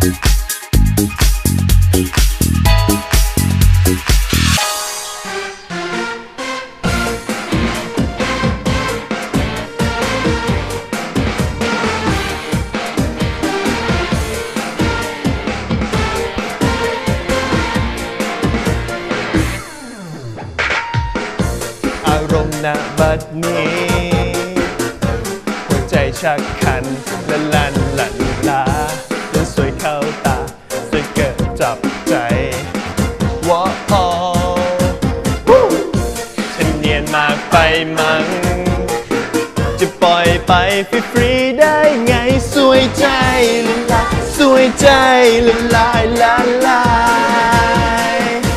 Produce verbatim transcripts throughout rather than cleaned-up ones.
ณบัดนี้หัวใจชักคันละลันหลั่นลาเดินสวยเข้าตาสวยเกิดจับใจว้าวฉันเนียนมากไปมั้งจะปล่อยไปฟรีๆได้ไงสวยใจละลายสวยใจละลายละลาย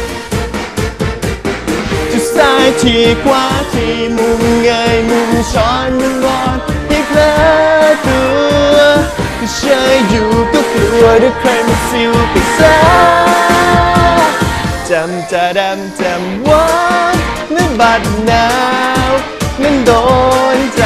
ซ้ายทีขวาทีมุมเงยมุมช้อนมุมบอลให้เพลิดตัวก็เชยอยู่ก็กลัวด้วยใครมาซิวไปซะจำจะดำจำว่าเมื่อบัดหนาวนั้นโดนใจ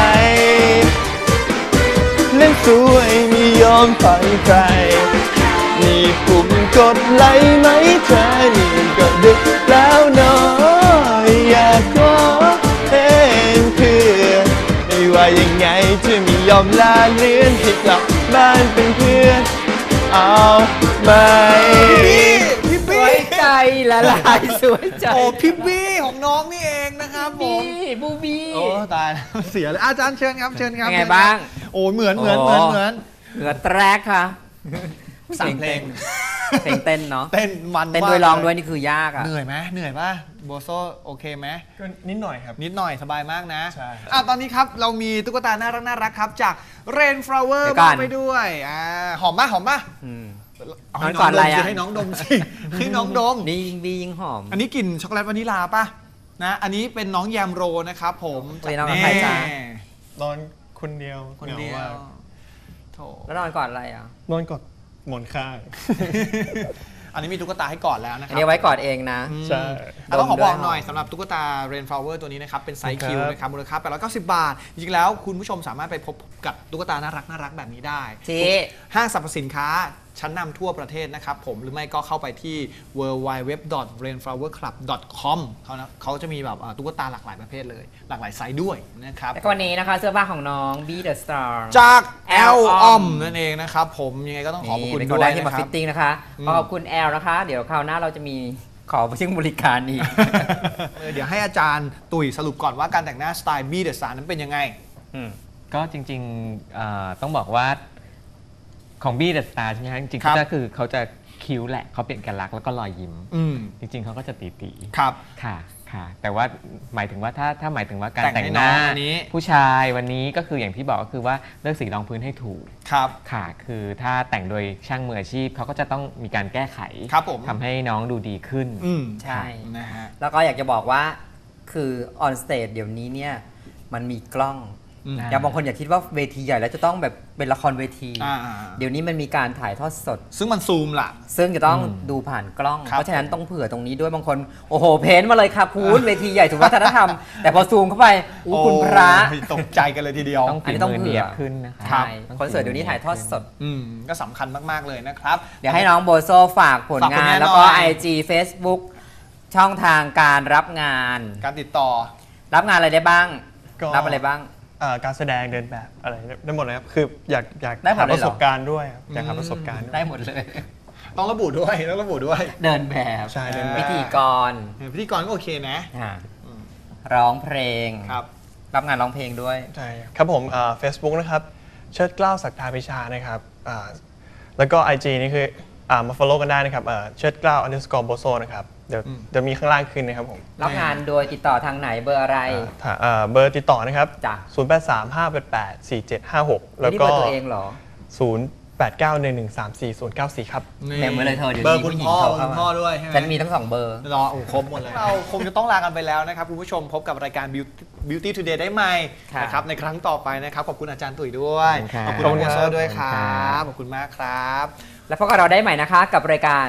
เล่นสวยไม่ยอมฟังใครนี่ปุ่มกดไลค์ไหมเธอนี่ก็ดึกแล้วน้อยอยากขอเห็นเพื่อนไม่ว่ายังไงจะไม่ยอมลาเลือนให้กลับบ้านเป็นเพื่อนเอาไหมพี่บี้ใจละลายสวยใจโอ้พี่บี้ของน้องนี่เองนะครับผมบูบี้โอ้ตายเสียเลยอาจารย์เชิญครับเชิญครับไงบ้างโอ้เหมือนเหมือนเหมือนเหมือนเหมือนแทร็กค่ะสามเพลงเพลงเต้นเนาะเต้นมันเต้นด้วยร้องด้วยนี่คือยากอ่ะเหนื่อยไหมเหนื่อยป่ะโบโซโอเคไหมก็นิดหน่อยครับนิดหน่อยสบายมากนะใช่อ่ะตอนนี้ครับเรามีตุ๊กตาน่ารักน่ารักครับจาก Rainflower มาไปด้วยอ่าหอมป่ะหอมป่ะเอาให้ก่อนอะไรอ่ะให้น้องดมสิให้น้องดมนี่ยิงบียิงหอมอันนี้กลิ่นช็อกโกแลตวานิลาป่ะนะอันนี้เป็นน้องแยมโรนะครับผมไปนอนกับใครจ้านอนคนเดียวคนเดียวแล้วนอนก่อนอะไรอ่ะนอนกอดหมอนข้างอันนี้มีตุ๊กตาให้กอดแล้วนะครับอันนี้ไว้กอดเองนะใช่ต้องขอบอกหน่อยสำหรับตุ๊กตา Rainflower ตัวนี้นะครับเป็นไซส์คิวนะครับมูลค่าแปดร้อยเก้าสิบบาทจริงๆแล้วคุณผู้ชมสามารถไปพบกับตุ๊กตาน่ารักน่ารักแบบนี้ได้ที่ห้างสรรพสินค้าชั้นนำทั่วประเทศนะครับผมหรือไม่ก็เข้าไปที่ ดับเบิลยู ดับเบิลยู ดับเบิลยู ดอท เรนฟลาวเวอร์คลับ ดอท คอม เขานะเขาจะมีแบบตุ๊กตาหลากหลายประเภทเลยหลากหลายไซส์ด้วยนะครับแล้วก็วันนี้นะคะเสื้อผ้าของน้อง Be The Star จาก แอล ออม นั่นเองนะครับผมยังไงก็ต้องขอบคุณด้วยนะครับที่มาฟิตติ้งนะคะขอบคุณแอลนะคะเดี๋ยวคราวหน้าเราจะมีขอชื่อบริการอีกเดี๋ยวให้อาจารย์ตุ๋ยสรุปก่อนว่าการแต่งหน้าสไตล์ Be The Star นั้นเป็นยังไงก็จริงๆต้องบอกว่าของ Be The Star ใช่ไหมครับจริงๆก็คือเขาจะคิ้วแหละเขาเปลี่ยนกันรักแล้วก็รอยยิ้มจริงๆเขาก็จะตีๆครับค่ะค่ะแต่ว่าหมายถึงว่าถ้าถ้าหมายถึงว่าการแต่งหน้าผู้ชายวันนี้ก็คืออย่างที่บอกก็คือว่าเลือกสีรองพื้นให้ถูกครับค่ะคือถ้าแต่งโดยช่างมืออาชีพเขาก็จะต้องมีการแก้ไขครับผมทำให้น้องดูดีขึ้นใช่นะฮะแล้วก็อยากจะบอกว่าคือออนสเตจเดี๋ยวนี้เนี่ยมันมีกล้องอย่างบางคนอยากคิดว่าเวทีใหญ่แล้วจะต้องแบบเป็นละครเวทีเดี๋ยวนี้มันมีการถ่ายทอดสดซึ่งมันซูมล่ะซึ่งจะต้องดูผ่านกล้องเพราะฉะนั้นต้องเผื่อตรงนี้ด้วยบางคนโอ้โหเพ้นมาเลยค่ะคุณเวทีใหญ่ถูกวัฒนธรรมแต่พอซูมเข้าไปอู้คุณพระตกใจกันเลยทีเดียวอันนี้ต้องเผื่อขึ้นนะคะใช่คอนเสิร์ตเดี๋ยวนี้ถ่ายทอดสดก็สำคัญมากๆเลยนะครับเดี๋ยวให้น้องโบโซฝากผลงานแล้วก็ ไอ จี Facebook ช่องทางการรับงานการติดต่อรับงานอะไรได้บ้างรับอะไรบ้างการแสดงเดินแบบอะไรได้หมดเลยครับคืออยากอยากหาประสบการณ์ด้วยอยากหาประสบการณ์ได้หมดเลยต้องระบุด้วยต้องระบุด้วยเดินแบบใช่เดินแบบพิธีกรพิธีกรก็โอเคนะร้องเพลงครับรับงานร้องเพลงด้วยใช่ครับผมเฟซบุ๊กนะครับเชิดเกล้าศักดาพิชานะครับแล้วก็ ไอ จี นี่คือมา follow กันได้นะครับเชิดเกล้า underscore โบโซนะครับเดี๋ยวเดี๋ยวมีข้างล่างขึ้นนะครับผมรับงานโดยติดต่อทางไหนเบอร์อะไรเบอร์ติดต่อนะครับศูนย์แปดสาม ห้าแปดแปด สี่เจ็ดห้าหกแล้วก็เบอร์ตัวเองเหรอศูนย์แปดเก้าหนึ่งหนึ่งสามสี่ศูนย์เก้าสี่ครับเต็มไว้เลยเธอเดี๋ยวเบอร์คุณพ่อคุณพ่อด้วยใช่ไหมฉันมีทั้งสองเบอร์รอโอ้ครบหมดเลยเราคงจะต้องลากันไปแล้วนะครับคุณผู้ชมพบกับรายการ Beauty Today ได้ใหม่นะครับในครั้งต่อไปนะครับขอบคุณอาจารย์ตุ๋ยด้วยขอบคุณคุณโซ่ด้วยครับขอบคุณมากครับและพบกับเราได้ใหม่นะคะกับรายการ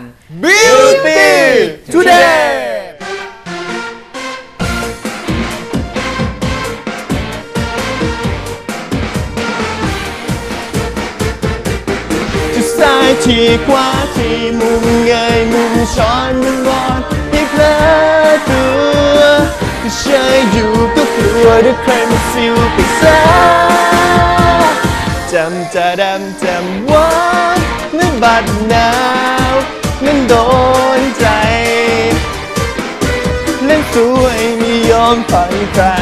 Beauty Todayสายที่ขวาที่มุมเงยมุมช้อนมันบอดให้เพลอตัวเฉยอยู่ก็กลัวเดี๋ยวใครมาซิวไปซะจำจะดำจำว่าเมื่อบัดหนาวนั้นโดนใจเล่นสวยไม่ยอมผ่อนคลาย